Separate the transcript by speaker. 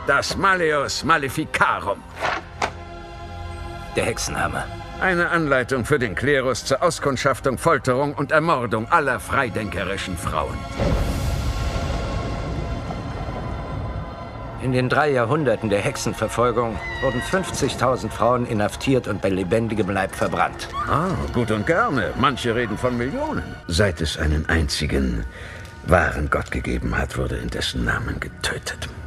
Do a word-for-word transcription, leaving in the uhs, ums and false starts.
Speaker 1: Das Malleus Maleficarum.
Speaker 2: Der Hexenname.
Speaker 1: Eine Anleitung für den Klerus zur Auskundschaftung, Folterung und Ermordung aller freidenkerischen Frauen.
Speaker 2: In den drei Jahrhunderten der Hexenverfolgung wurden fünfzigtausend Frauen inhaftiert und bei lebendigem Leib verbrannt.
Speaker 1: Ah, gut und gerne. Manche reden von Millionen. Seit es einen einzigen wahren Gott gegeben hat, wurde in dessen Namen getötet.